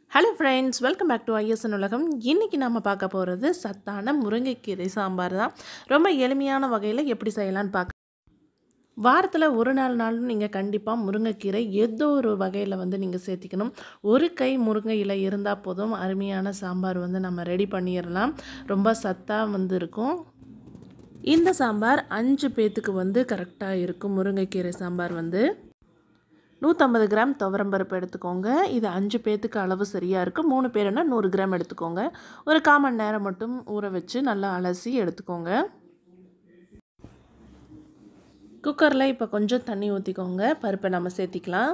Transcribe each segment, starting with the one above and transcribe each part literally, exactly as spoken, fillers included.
Hello friends, welcome back to Isn Ulagam. இன்னைக்கு நாம பார்க்க போறது சத்தான முருங்கை கீரை சாம்பார் தான். ரொம்ப எளிமையான வகையில எப்படி செய்யலாம்னு பார்க்க. வாரத்துல ஒரு நாள் நாளும் நீங்க கண்டிப்பா முருங்கைக்கீரை ஏதோ ஒரு வகையில வந்து நீங்க சேர்த்திக்கணும். ஒரு கை முருங்கை இலை இருந்தா போதும் அருமையான சாம்பார் வந்து நம்ம ரெடி பண்ணிரலாம். ரொம்ப சத்தா வந்து இருக்கும். இந்த சாம்பார் அஞ்சு பேத்துக்கு வந்து கரெக்ட்டா இருக்கும். முருங்கைக்கீரை சாம்பார் வந்து நூற்று ஐம்பது கிராம் துவரம்பருப்பு எடுத்துக்கோங்க. இது அஞ்சு பேத்துக்கு அளவு சரியாக இருக்குது. மூணு பேருன்னா நூறு கிராம் எடுத்துக்கோங்க. ஒரு கால் மணி நேரம் மட்டும் ஊற வச்சு நல்லா அலசி எடுத்துக்கோங்க. குக்கரில் இப்போ கொஞ்சம் தண்ணி ஊற்றிக்கோங்க. பருப்பை நம்ம சேர்த்திக்கலாம்.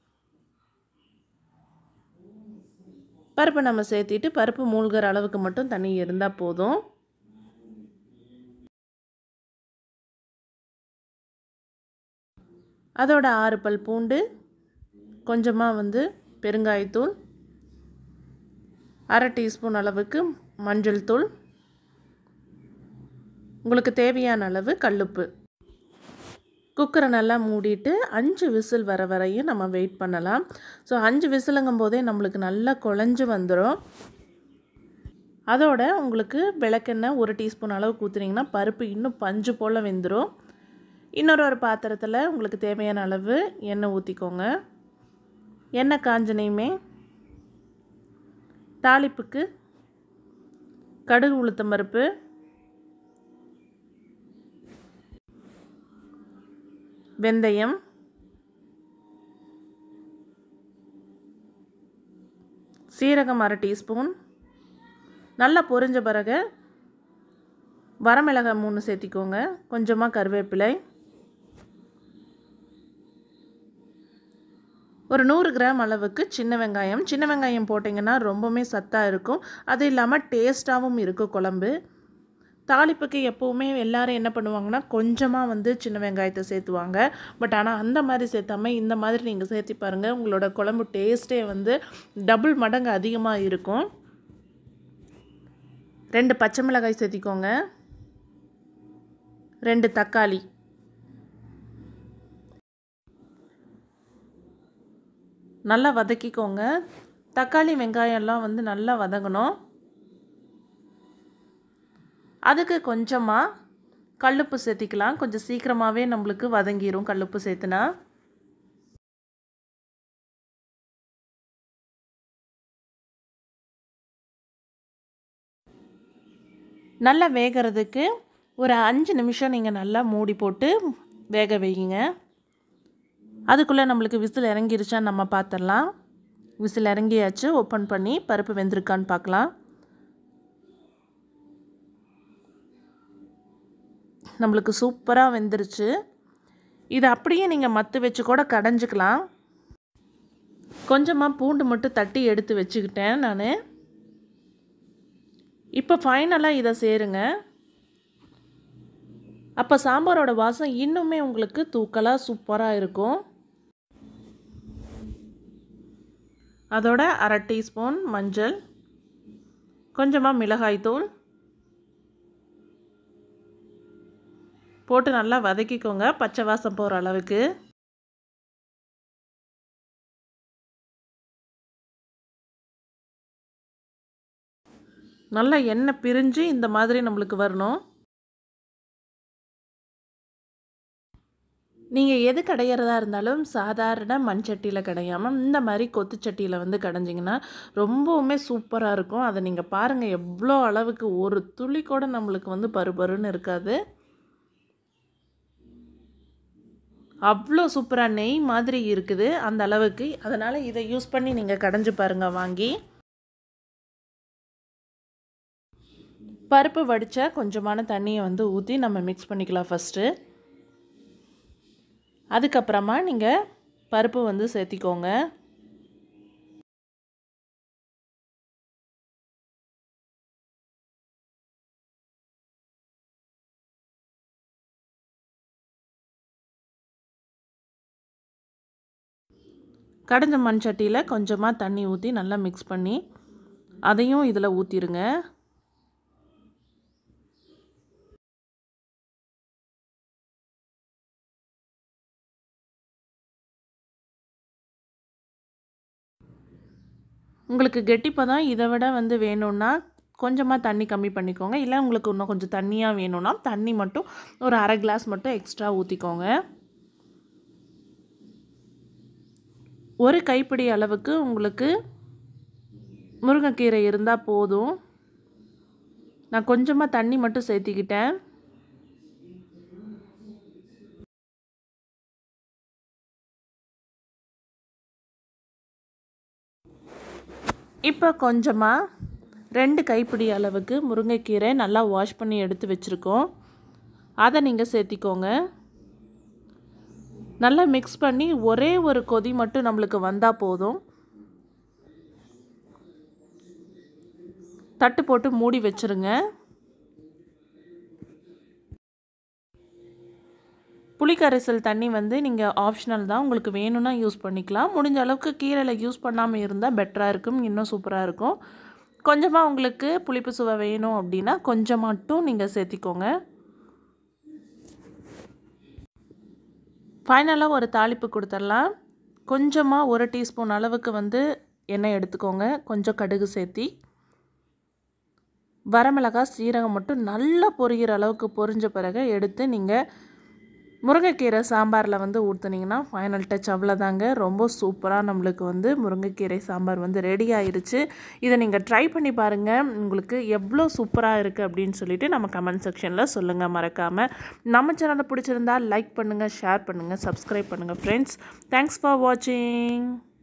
பருப்பை நம்ம சேர்த்திட்டு பருப்பு மூழ்கிற அளவுக்கு மட்டும் தண்ணி இருந்தால் போதும். அதோட ஆறு பல் பூண்டு, கொஞ்சமாக வந்து பெருங்காயத்தூள், அரை டீஸ்பூன் அளவுக்கு மஞ்சள் தூள், உங்களுக்கு தேவையான அளவு கல்லுப்பு. குக்கரை நல்லா மூடிட்டு அஞ்சு விசில் வர வரையும் நம்ம வெயிட் பண்ணலாம். ஸோ அஞ்சு விசிலுங்கும் போதே நம்மளுக்கு நல்லா குழஞ்சி வந்துடும். அதோட உங்களுக்கு விளக்கெண்ணெய் ஒரு டீஸ்பூன் அளவுக்கு ஊற்றுனீங்கன்னா பருப்பு இன்னும் பஞ்சு போல் வெந்துடும். இன்னொரு ஒரு பாத்திரத்தில் உங்களுக்கு தேவையான அளவு எண்ணெய் ஊற்றிக்கோங்க. எண்ணெய் காஞ்சனையுமே தாளிப்புக்கு கடுகு உளுத்தம் பருப்பு, வெந்தயம், சீரகம் அரை டீஸ்பூன், நல்லா பொரிஞ்ச பிறகு வரமிளகாய் மூணு சேர்த்திக்கோங்க. கொஞ்சமாக கருவேப்பிலை, ஒரு நூறு கிராம் அளவுக்கு சின்ன வெங்காயம். சின்ன வெங்காயம் போட்டிங்கன்னா ரொம்பவுமே சத்தாக இருக்கும். அது இல்லாமல் டேஸ்ட்டாகவும் இருக்கும் குழம்பு. தாளிப்புக்கு எப்போவுமே எல்லோரும் என்ன பண்ணுவாங்கன்னா கொஞ்சமாக வந்து சின்ன வெங்காயத்தை சேர்த்துவாங்க. பட் ஆனால் அந்த மாதிரி சேர்த்தாமல் இந்த மாதிரி நீங்கள் சேர்த்து பாருங்கள். உங்களோட குழம்பு டேஸ்ட்டே வந்து டபுள் மடங்கு அதிகமாக இருக்கும். ரெண்டு பச்சை மிளகாய் சேர்த்திக்கோங்க. ரெண்டு தக்காளி, நல்லா வதக்கிக்கோங்க. தக்காளி வெங்காயம்லாம் வந்து நல்லா வதங்கணும். அதுக்கு கொஞ்சமாக கல்லுப்பு சேர்த்திக்கலாம். கொஞ்சம் சீக்கிரமாகவே நம்மளுக்கு வதங்கிடும் கல்லுப்பு சேர்த்துனா. நல்லா வேகிறதுக்கு ஒரு அஞ்சு நிமிஷம் நீங்கள் நல்லா மூடி போட்டு வேக வைங்க. அதுக்குள்ளே நம்மளுக்கு விசில் இறங்கிருச்சான்னு நம்ம பார்த்துடலாம். விசில் இறங்கியாச்சு. ஓப்பன் பண்ணி பருப்பு வெந்திருக்கான்னு பார்க்கலாம். நம்மளுக்கு சூப்பராக வெந்துருச்சு. இது அப்படியே நீங்கள் மத்து வச்சு கூட கடைஞ்சிக்கலாம். கொஞ்சமாக பூண்டு மட்டும் தட்டி எடுத்து வச்சுக்கிட்டேன் நான். இப்போ ஃபைனலாக இதை சேருங்க. அப்போ சாம்பாரோட வாசம் இன்னுமே உங்களுக்கு தூக்கலாக சூப்பராக இருக்கும். அதோட அரை டீஸ்பூன் மஞ்சள், கொஞ்சமாக மிளகாய்த்தூள் போட்டு நல்லா வதக்கிக்கோங்க பச்சை வாசம் போகிற அளவுக்கு. நல்லா எண்ணெய் பிரிஞ்சு இந்த மாதிரி நம்மளுக்கு வரணும். நீங்கள் எது கடையிறதா இருந்தாலும் சாதாரண மண் சட்டியில் கடையாமல் இந்த மாதிரி கொத்து சட்டியில் வந்து கடைஞ்சிங்கன்னா ரொம்பவுமே சூப்பராக இருக்கும். அதை நீங்கள் பாருங்கள், எவ்வளோ அளவுக்கு ஒரு துளி கூட நம்மளுக்கு வந்து பருபருன்னு இருக்காது. அவ்வளோ சூப்பராக நெய் மாதிரி இருக்குது அந்த அளவுக்கு. அதனால் இதை யூஸ் பண்ணி நீங்கள் கடைஞ்சி பாருங்கள் வாங்கி. பருப்பு வடித்த கொஞ்சமான தண்ணியை வந்து ஊற்றி நம்ம மிக்ஸ் பண்ணிக்கலாம் ஃபஸ்ட்டு. அதுக்கப்புறமா நீங்கள் பருப்பு வந்து சேர்த்திக்கோங்க. கடைஞ்ச மண் சட்டியில் கொஞ்சமாக தண்ணி ஊற்றி நல்லா மிக்ஸ் பண்ணி அதையும் இதில் ஊற்றிடுங்க. உங்களுக்கு கெட்டிப்பதம் இதை விட வந்து வேணும்னா கொஞ்சமாக தண்ணி கம்மி பண்ணிக்கோங்க. இல்லை உங்களுக்கு இன்னும் கொஞ்சம் தண்ணியாக வேணும்னா தண்ணி மட்டும் ஒரு அரை கிளாஸ் மட்டும் எக்ஸ்ட்ரா ஊற்றிக்கோங்க. ஒரு கைப்பிடி அளவுக்கு உங்களுக்கு முருங்கைக்கீரை இருந்தால் போதும். நான் கொஞ்சமாக தண்ணி மட்டும் சேர்த்திக்கிட்டேன். இப்போ கொஞ்சமாக ரெண்டு கைப்பிடி அளவுக்கு முருங்கைக்கீரை நல்லா வாஷ் பண்ணி எடுத்து வச்சுருக்கோம். அதை நீங்கள் சேர்த்திக்கோங்க. நல்லா மிக்ஸ் பண்ணி ஒரே ஒரு கொதி மட்டும் நம்மளுக்கு வந்தால் போதும். தட்டு போட்டு மூடி வச்சுருங்க. புளிக்கரைசல் தண்ணி வந்து நீங்கள் ஆப்ஷனல் தான், உங்களுக்கு வேணும்னா யூஸ் பண்ணிக்கலாம். முடிஞ்ச அளவுக்கு கீரையில் யூஸ் பண்ணாமல் இருந்தால் பெட்டராக இருக்கும், இன்னும் சூப்பராக இருக்கும். கொஞ்சமாக உங்களுக்கு புளிப்பு சுவை வேணும் அப்படின்னா கொஞ்சம் மட்டும் நீங்கள் சேர்த்திக்கோங்க. ஃபைனலாக ஒரு தாளிப்பு கொடுத்துடலாம். கொஞ்சமாக ஒரு டீஸ்பூன் அளவுக்கு வந்து எண்ணெய் எடுத்துக்கோங்க. கொஞ்சம் கடுகு சேர்த்தி வரமிளகாய் சீரகம் மட்டும் நல்லா பொரிகிற அளவுக்கு பொரிஞ்ச பிறகு எடுத்து நீங்கள் முருங்கைக்கீரை சாம்பாரில் வந்து ஊற்றுனீங்கன்னா ஃபைனல் டச் அவ்வளோதாங்க. ரொம்ப சூப்பராக நம்மளுக்கு வந்து முருங்கைக்கீரை சாம்பார் வந்து ரெடி ஆயிடுச்சு. இதை நீங்கள் ட்ரை பண்ணி பாருங்கள். உங்களுக்கு எவ்வளோ சூப்பராக இருக்குது அப்படின்னு சொல்லிட்டு நம்ம கமெண்ட் செக்ஷனில் சொல்லுங்கள் மறக்காமல். நம்ம சேனலை பிடிச்சிருந்தால் லைக் பண்ணுங்கள், ஷேர் பண்ணுங்கள், சப்ஸ்கிரைப் பண்ணுங்கள் ஃப்ரெண்ட்ஸ். தேங்க்ஸ் ஃபார் வாட்சிங்.